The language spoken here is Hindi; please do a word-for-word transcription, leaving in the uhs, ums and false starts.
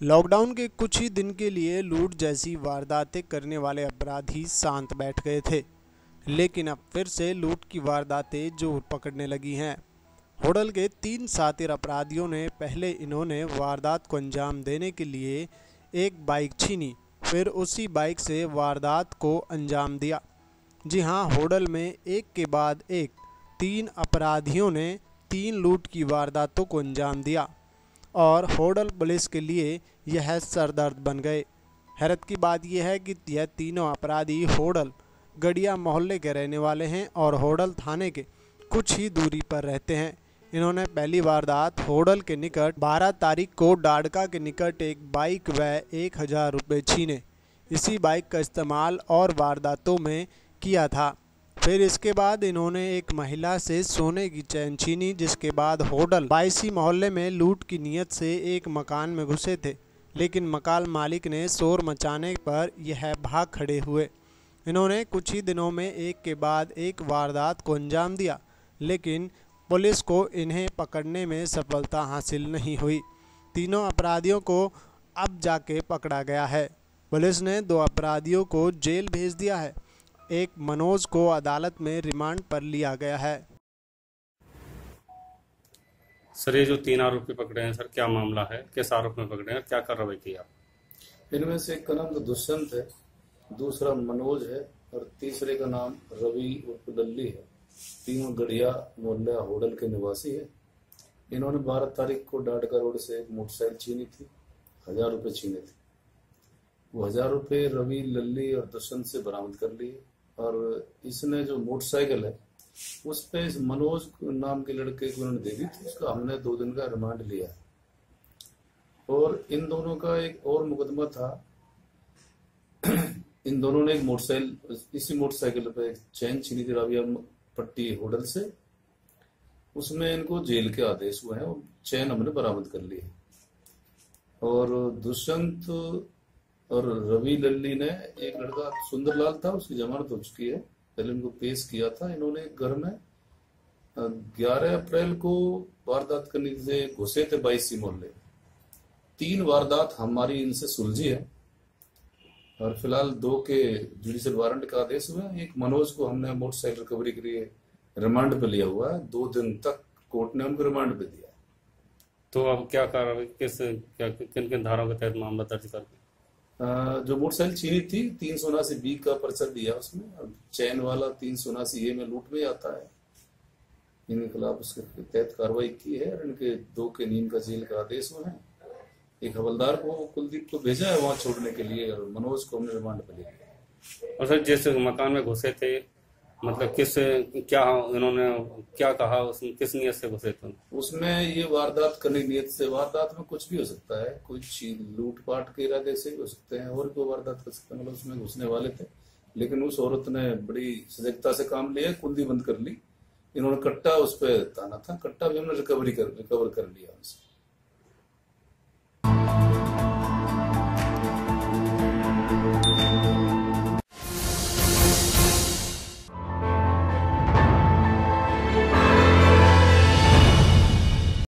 लॉकडाउन के कुछ ही दिन के लिए लूट जैसी वारदातें करने वाले अपराधी शांत बैठ गए थे, लेकिन अब फिर से लूट की वारदातें जोर पकड़ने लगी हैं। होडल के तीन शातिर अपराधियों ने पहले इन्होंने वारदात को अंजाम देने के लिए एक बाइक छीनी, फिर उसी बाइक से वारदात को अंजाम दिया। जी हां, होडल में एक के बाद एक तीन अपराधियों ने तीन लूट की वारदातों को अंजाम दिया और होडल पुलिस के लिए यह सरदर्द बन गए। हैरत की बात यह है कि यह तीनों अपराधी होडल गड़िया मोहल्ले के रहने वाले हैं और होडल थाने के कुछ ही दूरी पर रहते हैं। इन्होंने पहली वारदात होडल के निकट बारह तारीख को डाडका के निकट एक बाइक व एक हज़ार रुपये छीने। इसी बाइक का इस्तेमाल और वारदातों में किया था। फिर इसके बाद इन्होंने एक महिला से सोने की चैन छीनी, जिसके बाद होडल बाईसी मोहल्ले में लूट की नीयत से एक मकान में घुसे थे, लेकिन मकान मालिक ने शोर मचाने पर यह भाग खड़े हुए। इन्होंने कुछ ही दिनों में एक के बाद एक वारदात को अंजाम दिया, लेकिन पुलिस को इन्हें पकड़ने में सफलता हासिल नहीं हुई। तीनों अपराधियों को अब जाके पकड़ा गया है। पुलिस ने दो अपराधियों को जेल भेज दिया है। एक मनोज को अदालत में रिमांड पर लिया गया है। सर, ये जो तीन आरोपी पकड़े हैं सर, क्या मामला है? किस आरोप में पकड़े हैं? क्या कार्रवाई की आप? इनमें से एक का नाम तो दुष्यंत है, दूसरा मनोज है और तीसरे का नाम रवि उर्फ लल्ली है। तीनों गढ़िया मोहल्ला होडल के निवासी है। इन्होंने बारह तारीख को डाडका रोड से एक मोटरसाइकिल छीनी थी, हजार रुपए छीने थे। वो हजार रुपए रवि, लल्ली और दुष्यंत से बरामद कर लिए और इसने जो मोटरसाइकिल है उस पे इस मनोज नाम के लड़के को उन्होंने दे दी थी। उसका हमने दो दिन का रिमांड लिया है। और इन दोनों का एक और मुकदमा था। इन दोनों ने एक मोटरसाइकिल इसी मोटरसाइकिल पे एक चैन छीनी थी राविया पट्टी होडल से। उसमें इनको जेल के आदेश हुए हैं और चैन हमने बरामद कर ली है। और दुष्यंत और रवि लल्ली ने एक लड़का सुंदरलाल था, उसकी जमानत हो चुकी है, पहले उनको पेश किया था। इन्होंने घर में ग्यारह अप्रैल को वारदात करने से घुसे थे बाईसी मोहल्ले। तीन वारदात हमारी इनसे सुलझी है और फिलहाल दो के जुडिशियल वारंट का आदेश हुआ है। एक मनोज को हमने मोटरसाइकिल रिकवरी के लिए रिमांड पे लिया हुआ है। दो दिन तक कोर्ट ने उनको रिमांड पे दिया। तो अब क्या कार्रवाई, किस क्या किन किन धाराओं के तहत मामला दर्ज करके? जो मोटरसाइकिल छीनी थी तीन सौ उनासी बी का पर्चा दिया उसमें, और चैन वाला तीन सौ उनासी ए में लूट में आता है। इनके खिलाफ उसके तहत कार्रवाई की है और इनके दो के नींद का जेल का आदेश हुआ है। एक हवलदार को कुलदीप को भेजा है वहां छोड़ने के लिए और मनोज को हमने रिमांड पर लिया। और सर, जिस मकान में घुसे थे, मतलब किस क्या इन्होंने क्या कहा, उसमें किस नियत से घुसे थे? उसमें ये वारदात करने की नियत से, वारदात में कुछ भी हो सकता है, कुछ लूटपाट के इरादे से भी हो सकते हैं और कोई वारदात कर सकते हैं। मतलब उसमें घुसने वाले थे, लेकिन उस औरत ने बड़ी सजगता से काम लिया, कुंडी बंद कर ली। इन्होंने कट्टा उस पर ताना था, कट्टा भी हमने रिकवरी कर रिकवर कर लिया उनसे।